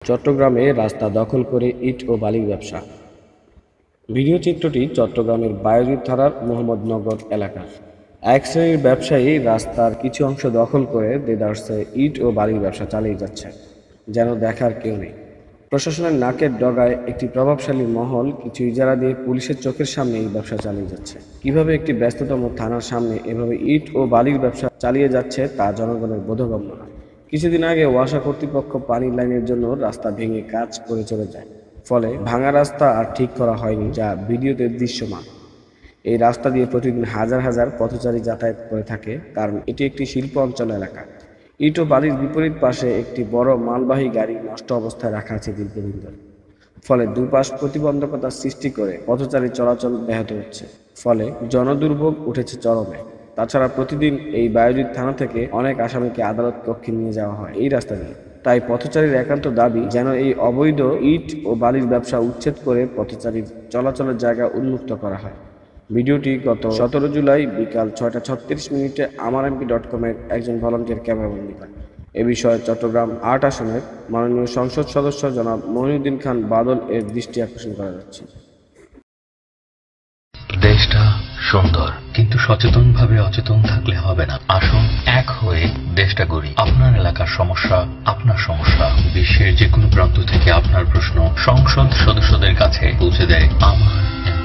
চট্টগ্রামে রাস্তা দখল করে ইট ও বালির ব্যবসা। ভিডিও চিত্রটি চট্টগ্রামের বায়েজিদ থানার মোহাম্মদনগর এলাকার। এক শ্রেণীর ব্যবসায়ী রাস্তার কিছু অংশ দখল করে দেদারসে ইট ও বালির ব্যবসা চালিয়ে যাচ্ছে, যেন দেখার কেউ নেই। প্রশাসনের নাকের ডগায় একটি প্রভাবশালী মহল কিছু ইজারা দিয়ে পুলিশের চোখের সামনে এই ব্যবসা চালিয়ে যাচ্ছে। কিভাবে একটি ব্যস্ততম থানার সামনে এভাবে ইট ও বালির ব্যবসা চালিয়ে যাচ্ছে তা জনগণের বোধগম্য নয়। কিছুদিন আগে ওয়াসা কর্তৃপক্ষ পানির লাইনের জন্য রাস্তা ভেঙে কাজ করে চলে যায়, ফলে ভাঙা রাস্তা আর ঠিক করা হয়নি, যা ভিডিওতে দৃশ্যমান। এই রাস্তা দিয়ে প্রতিদিন হাজার হাজার পথচারী যাতায়াত করে থাকে, কারণ এটি একটি শিল্প অঞ্চল এলাকা। ইট ও বালির বিপরীত পাশে একটি বড় মালবাহী গাড়ি নষ্ট অবস্থায় রাখা আছে দীর্ঘদিন ধরে, ফলে দুপাশ প্রতিবন্ধকতার সৃষ্টি করে পথচারী চলাচল ব্যাহত হচ্ছে, ফলে জনদুর্ভোগ উঠেছে চরমে। তাছাড়া প্রতিদিন এই বায়েজিদ থানা থেকে অনেক আসামিকে আদালত কক্ষে নিয়ে যাওয়া হয় এই রাস্তা দিয়ে। তাই পথচারীর একান্ত দাবি যেন এই অবৈধ ইট ও বালির ব্যবসা উচ্ছেদ করে পথচারীর চলাচলের জায়গা উন্মুক্ত করা হয়। ভিডিওটি গত 17 জুলাই বিকাল 6টা36 আমারএমপি.com-এর একজন ভলান্টিয়ার ক্যামেরাবন্দি করেন। এ বিষয়ে চট্টগ্রাম ৮ আসনের মাননীয় সংসদ সদস্য জনাব মহিউদ্দিন খান বাদল এর দৃষ্টি আকর্ষণ করা যাচ্ছে। দেশটা সুন্দর, কিন্তু সচেতনভাবে অচেতন থাকলে হবে না। আসুন এক হয়ে দেশটা গড়ি। আপনার এলাকার সমস্যা আপনার সমস্যা। বিশ্বের যে কোনো প্রান্ত থেকে আপনার প্রশ্ন সংসদ সদস্যদের কাছে পৌঁছে দেয় আমার